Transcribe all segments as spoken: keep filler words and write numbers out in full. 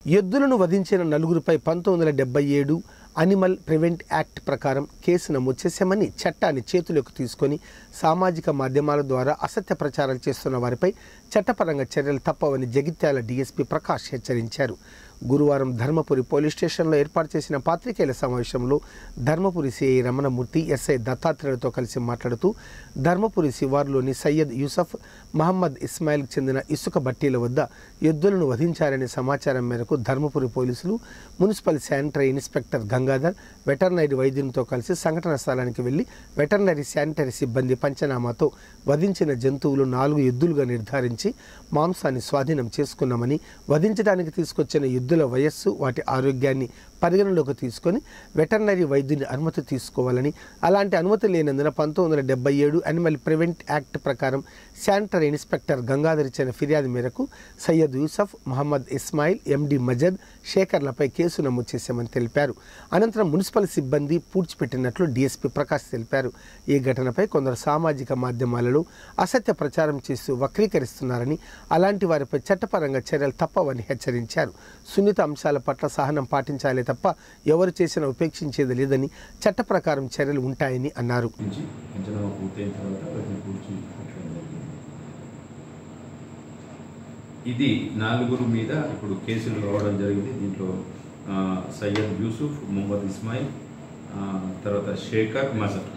ఎద్దులను వధించిన నలుగురిపై పంతొమ్మిది వందల డెబ్బై ఏడు అనిమల్ ప్రివెంట్ యాక్ట్ ప్రకారం కేసు నమోదు చేశామని చట్టాన్ని చేతుల్లోకి తీసుకొని సామాజిక మాధ్యమాల ద్వారా అసత్య ప్రచారాలు చేస్తున్న వారిపై చట్టపరంగా చర్యలు తప్పవని జగిత్యాల డీఎస్పీ ప్రకాష్ హెచ్చరించారు. గురువారం ధర్మపురి పోలీస్ స్టేషన్లో ఏర్పాటు చేసిన పాత్రికేయుల సమావేశంలో ధర్మపురి సిఐ రమణమూర్తి ఎస్ఐ దత్తాత్రేయులతో కలిసి మాట్లాడుతూ ధర్మపురి శివార్లోని సయ్యద్ యూసఫ్ మహమ్మద్ ఇస్మాయిల్కి చెందిన ఇసుక బట్టీల వద్ద ఎద్దులను వధించారనే సమాచారం మేరకు ధర్మపురి పోలీసులు municipal sanitary inspector Gangadhar veterinary వైద్యునితో కలిసి సంఘటన స్థలానికి వెళ్లి వెటర్నరీ శానిటరీ సిబ్బంది పంచనామాతో వధించిన జంతువులు నాలుగు ఎద్దులుగా నిర్ధారించి మాంసాన్ని స్వాధీనం చేసుకున్నామని, వధించడానికి తీసుకొచ్చిన ఎద్దుల వయస్సు, వాటి ఆరోగ్యాన్ని పరిగణలోకి తీసుకొని వెటర్నరీ వైద్యుని అనుమతి తీసుకోవాలని, అలాంటి అనుమతి లేనందున పంతొమ్మిది వందల డెబ్బై ఏడు అనిమల్ ప్రివెంట్ యాక్ట్ ప్రకారం శానిటరీ ఇన్స్పెక్టర్ గంగాధర్ ఇచ్చిన ఫిర్యాదు మేరకు సయ్యద్ యూసఫ్, మహమ్మద్ ఇస్మాయిల్, ఎండి మజద్, శేఖర్లపై కేసు నమోదు చేశామని తెలిపారు. అనంతరం మున్సిపల్ సిబ్బంది పూడ్చిపెట్టినట్లు డీఎస్పీ ప్రకాష్ తెలిపారు. ఈ ఘటనపై కొందరు సామాజిక మాధ్యమాలలో అసత్య ప్రచారం చేస్తూ వక్రీకరిస్తున్నారని, అలాంటి వారిపై చట్టపరంగా చర్యలు తప్పవని హెచ్చరించారు. సున్నిత అంశాల పట్ల సహనం పాటించాలే తప్ప ఎవరు చేసినా ఉపేక్షించేది లేదని, చట్ట ప్రకారం చర్యలు ఉంటాయని అన్నారు. ఇది నాలుగురు మీద ఇప్పుడు కేసులు రావడం జరిగింది. దీంట్లో సయ్యద్ యూసుఫ్, మొహమ్మద్ ఇస్మాయిల్, తర్వాత Shekhar, Majad.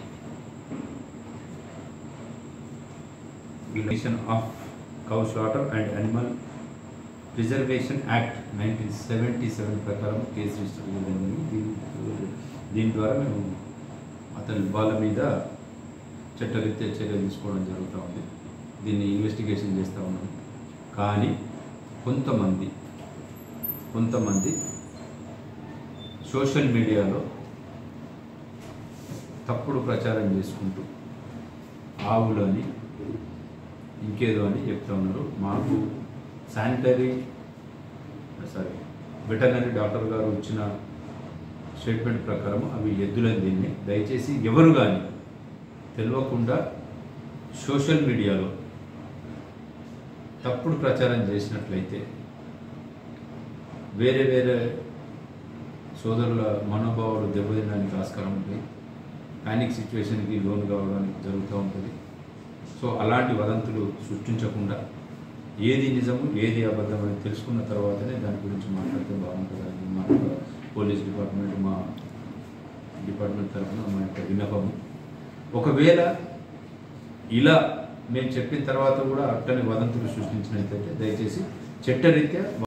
Violation of cow slaughter and animal preservation act nineteen seventy seven ప్రకారం కేసు రిజిస్టర్ చేయడం. దీని ద్వారా మేము అతని వాళ్ళ మీద చట్టరీత్యా చర్య తీసుకోవడం జరుగుతూ ఉంది. దీన్ని ఇన్వెస్టిగేషన్ చేస్తూ ఉన్నాం. కానీ కొంతమంది కొంతమంది సోషల్ మీడియాలో తప్పుడు ప్రచారం చేసుకుంటూ ఆవులు అని ఇంకేదో అని చెప్తా ఉన్నారు. మాకు శానిటరీ సారీ వెటర్నరీ డాక్టర్ గారు ఇచ్చిన స్టేట్మెంట్ ప్రకారం అవి ఎద్దులని దీన్ని దయచేసి ఎవరు కానీ తెలియకుండా సోషల్ మీడియాలో తప్పుడు ప్రచారం చేసినట్లయితే వేరే వేరే సోదరుల మనోభావాలు దెబ్బతినడానికి ఆస్కారం ఉంటుంది. పానిక్ సిచ్యువేషన్కి లోన్ కావడానికి జరుగుతూ ఉంటుంది. సో అలాంటి వదంతులు సృష్టించకుండా ఏది నిజము ఏది అబద్ధం అని తెలుసుకున్న తర్వాతనే దాని గురించి మాట్లాడితే బాగుంటుందని మా పోలీస్ డిపార్ట్మెంట్, మా డిపార్ట్మెంట్ తరఫున మా యొక్క విన్నపము. ఒకవేళ ఇలా మేము చెప్పిన తర్వాత కూడా అట్టని వదంతులు సృష్టించినట్లయితే దయచేసి చట్టరీత్యా